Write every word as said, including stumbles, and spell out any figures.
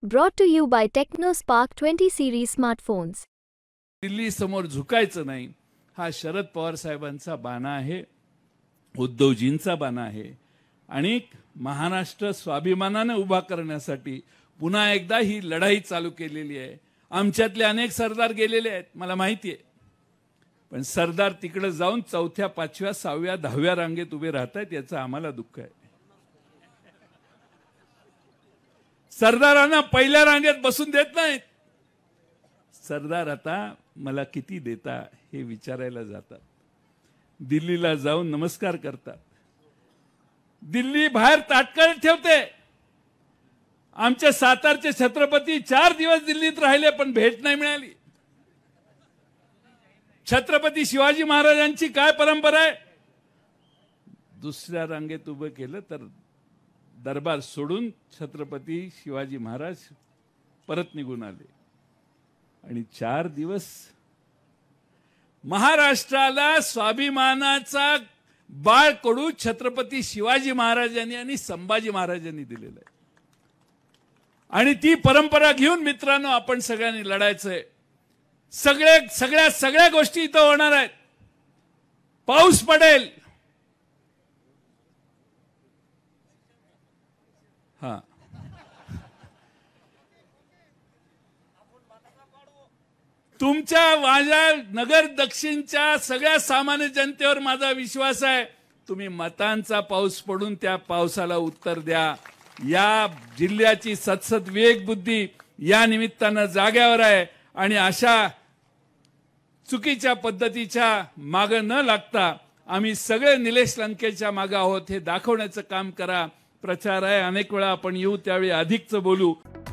Brought to you by TechnoSpark twenty series smartphones. Delhi समोर झुकायचं नाही हा शरद पवार साहेबांचा बाणा आहे, उद्धवजींचा बाणा आहे आणि महाराष्ट्र स्वाभिमानाने उभा करण्यासाठी पुन्हा एकदा ही लढाई चालू केलेली आहे। आमच्यातले अनेक सरदार गेलेले आहेत, मला माहिती आहे, पण सरदार तिकडे जाऊन चौथ्या पाचव्या सहाव्या दहाव्या रांगेत उभे राहतात याचं आम्हाला दुःख आहे। सरदारांना पहिल्या रांगेत बसून देत नाहीत। सरदार आता मला किती देता हे विचारायला जातात, दिल्लीला जाऊन नमस्कार करतात, दिल्ली बाहेर ताटकळत ठेवते। आमचे सातारचे छत्रपती चार दिवस दिल्लीत राहिले पण भेट नाही मिळाली। छत्रपती शिवाजी महाराजांची काय परंपरा आहे, दुसऱ्या रांगेत उभं केलं तर दरबार सोडून छत्रपती शिवाजी महाराज परत निघून आले आणि चार दिवस महाराष्ट्राला स्वाभिमानाचा बाळकडू छत्रपती शिवाजी महाराजांनी आणि संभाजी महाराजांनी दिलेला आहे। आणि ती परंपरा घेऊन मित्रांनो आपण सगळ्यांनी लढायचंय। सगळे सगळ्या सगळ्या गोष्टी इथं होणार आहेत। पाऊस पडेल, हा तुमच्या माझ्या नगर दक्षिणच्या सगळ्या सामान्य जनतेवर माझा विश्वास आहे। तुम्ही मतांचा पाऊस पडून त्या पावसाला उत्तर द्या। या जिल्ह्याची सतसत विवेक बुद्धी या निमित्तानं जाग्यावर आहे आणि अशा चुकीच्या पद्धतीच्या मागे न लागता आम्ही सगळे निलेश लंकेच्या मागे आहोत हे दाखवण्याचं काम करा। प्रचार आहे, अनेक वेळा आपण येऊ त्यावेळी अधिकच बोलू।